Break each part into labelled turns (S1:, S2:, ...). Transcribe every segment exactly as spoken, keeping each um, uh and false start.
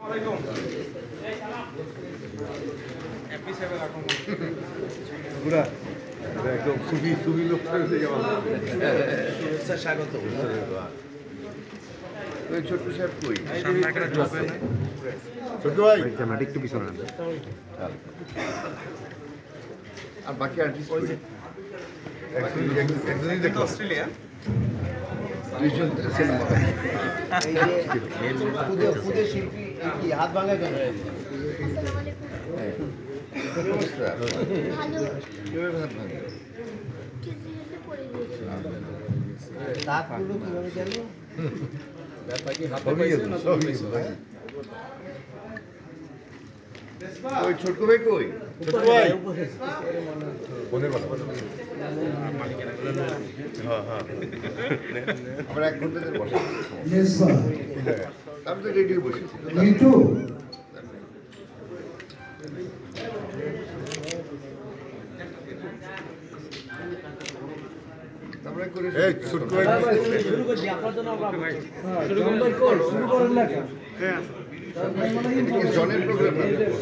S1: পুরা একদম সুবি সুবি লোক স্বাগত। ছোট্ট সাহেব কই? ছোট্ট ভাই ক্যামেরা একটু পিছনে আনবে। আর বাকি আর্টিস্ট কই? অস্ট্রেলিয়া দুইজন সিনেমা এই যে খুদে খুদে শিল্পী কি হাত ভাঙা কেন? আসসালামু আলাইকুম। ভালো। কিভাবে হাত ভাঙা? কিভাবে পড়ে গিয়েছে? দাঁতগুলো কিভাবে গেল? ব্যাপারটা কি হাতে পাইছে না তো পাইছে? ওই ছোট ভাই কই? ছোট ভাই বনে বলো। হ্যাঁ হ্যাঁ আমরা এক ঘন্টা ধরে বসে ইয়েস স্যার আমি তো রেডি বসে মিটু আমরা করে এই ছোট ভাই শুরু করছি আপনার জন্য আমরা শুরু করুন শুরু করুন না হ্যাঁ জনের প্রোগ্রাম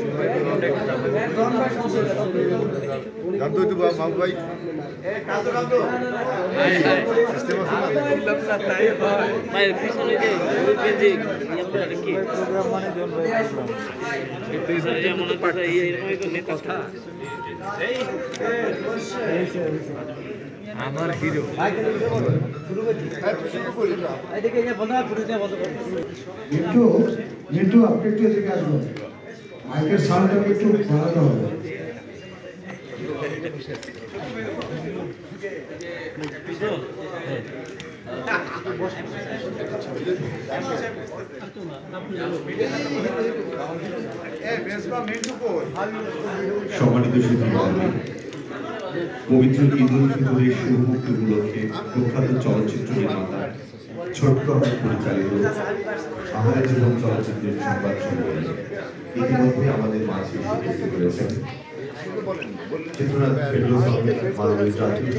S1: জানতো তো মামু ভাই এ কাতো কাতো সিস্টেম আছে না বললাম না তাই ভাই ভাই পিছনে যে ওই যে আমরা কি প্রোগ্রাম মানে জন ভাই এই পিছনে যে মনে পাঠা এই এরকমই তো নেতা কথা এই আমার হিরো শুরু করি শুরু করি এই দেখে এই বন্ধ করে বন্ধ করে মিন্টু মিন্টু আপনি একটু এদিকে আসুন মাইকের সাউন্ডটা একটু বাড়াতে হবে
S2: সম্মানিত শিক্ষার্থী পবিত্র ঈদ উল ফিতরের শুভ মুক্তি উপলক্ষে প্রখ্যাত চলচ্চিত্র নির্মাতা ছোট্ট ভাই পরিচালিত আহারে জীবন চলচ্চিত্রের সংবাদ সম্মেলন ইতিমধ্যে আমাদের মাঝে উপস্থিত রয়েছেন চিত্রনাথ ফেরদৌস আহমেদ মাননীয় জাতীয়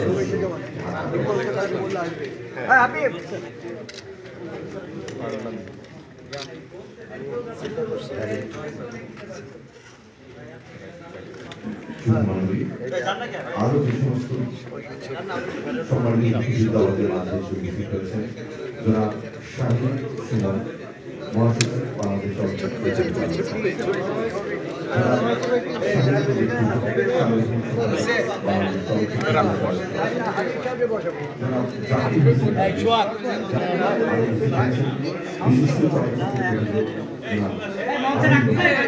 S2: আরো যে সমস্ত সম্মানিত আমাদের মাঝে উপস্থিত রয়েছেন জনাব শাহিদ সুমন মহাসচিব বাংলাদেশ বিশিষ্ট